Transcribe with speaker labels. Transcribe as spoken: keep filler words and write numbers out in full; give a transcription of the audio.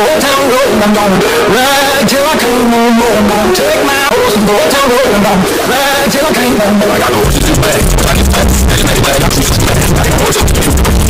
Speaker 1: Old Town Road and I'm gonna ride till I can't no more. I'm gonna take my horse and go Old Town Road and I'm gonna ride till I can't no more. I got horses in the back, I got horses in the back, I got horses in the back.